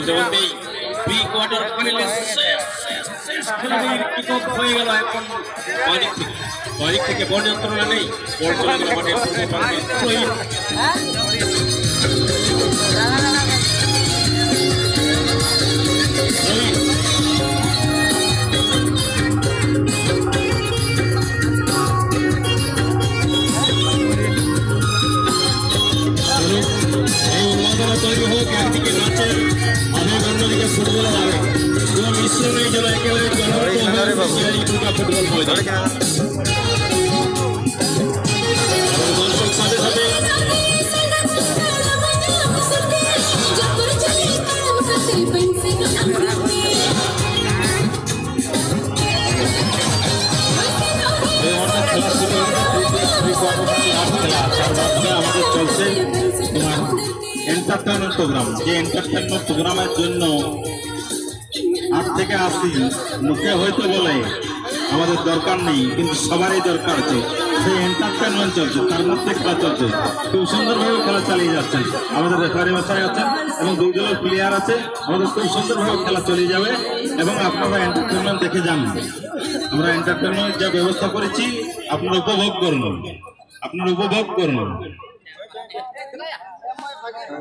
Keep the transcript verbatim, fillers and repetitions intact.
বলতে বলতেই pre quarter ফাইনালে শেষ শেষ খেলাটির কিক অফ হয়ে গেল। এখন বাদিক থেকে বাদিক থেকে বল যন্ত্রণা নেই, বল চলে গেল মাঠের পূর্ব প্রান্তে। রোহিত তৈরি হোক, একদিকে নাচের আবেগ, অন্যদিকে ফুটবলের আবেগ, কোনো মিশ্রণেই যেন একেবারে ফুটবল ময়দান। দর্শক সাথে সাথে আমাদের চলছে তোমার এন্টারটেনমেন্ট প্রোগ্রাম। যে এন্টারটেনমেন্ট প্রোগ্রামের জন্য আট থেকে আশি মুখে হয়তো বলে আমাদের দরকার নেই, কিন্তু সবারই দরকার আছে। সেই এন্টারটেনমেন্ট চলছে, তার মধ্যে খেলা চলছে, খুব সুন্দরভাবে খেলা চালিয়ে যাচ্ছেন। আমাদের রেফারি মশাই আছেন এবং দুই দলের প্লেয়ার আছে, আমাদের খুব সুন্দরভাবে খেলা চলে যাবে এবং আপনারা এন্টারটেনমেন্ট দেখে যান। আমরা এন্টারটেনমেন্ট যা ব্যবস্থা করেছি আপনারা উপভোগ করুন, আপনারা উপভোগ করুন।